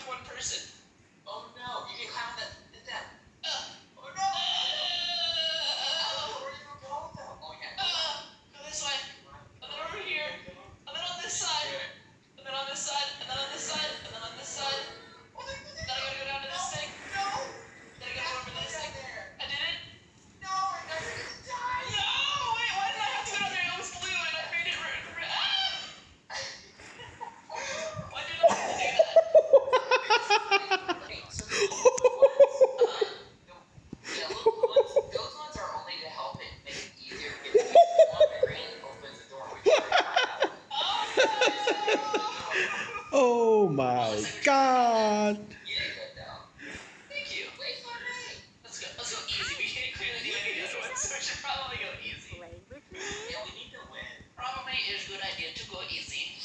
one person. Oh no, you can climb on that. Oh no! Where do you go though? Oh yeah. Go this way. And then over here. And then on this side. And then on this side. And then on this side. And then on this side. Then I gotta go down to this thing. No! Then I gotta go over to this thing. I did it. No, I never gonna die! No! Wait, why did I have to go down there? It was blue and I made it red. Why did I have to do that? Okay, so those ones are only to help it make it easier to get to the green opens the door, which is Oh my God. you did good though. Thank you. Wait for me. Let's go easy. We can't clearly do any of the other ones, so we should probably go easy. Yeah, we need to win. Probably is a good idea to go easy.